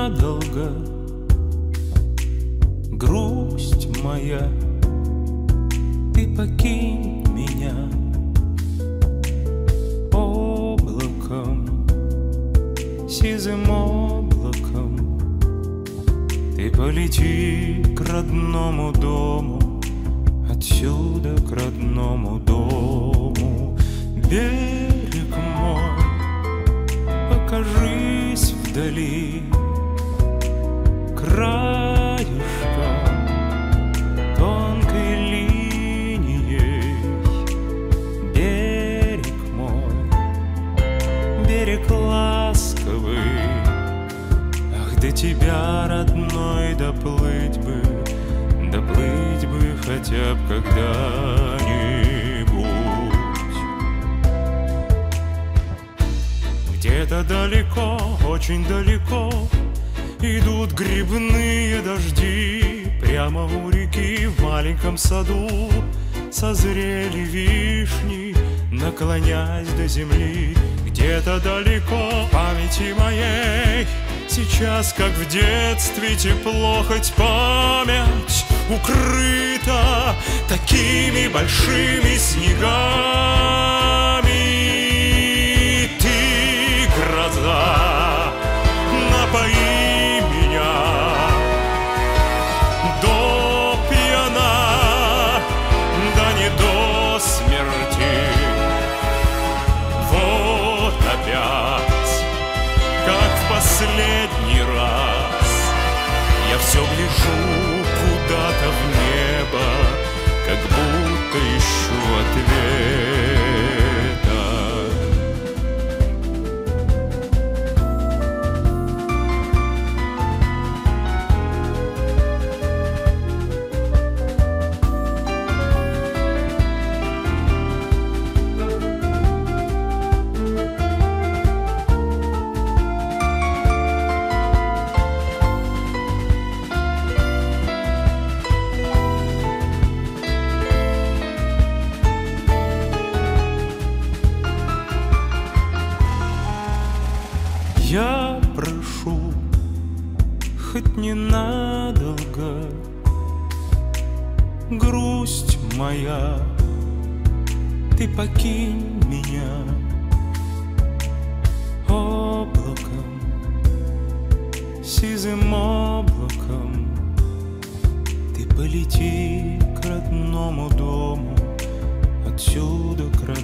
ненадолго, грусть моя, ты покинь меня облаком, сизым облаком. Ты полети к родному дому, отсюда к родному дому. Берег мой, покажись вдали, краешком тонкой линией. Берег мой, берег ласковый, ах, до тебя, родной, доплыть бы хотя б когда-нибудь. Где-то далеко, очень далеко идут грибные дожди. Прямо у реки в маленьком саду созрели вишни, наклонясь до земли. Где-то далеко в памяти моей сейчас, как в детстве, тепло, хоть память укрыта такими большими снегами. Ты, гроза, напои меня до пьяна, да не до смерти. Вот опять, как в последний раз, я все гляжу куда-то в небо, как будто ищу ответа. Я прошу, хоть ненадолго, грусть моя, ты покинь меня облаком, сизым облаком. Ты полети к родному дому, отсюда к родному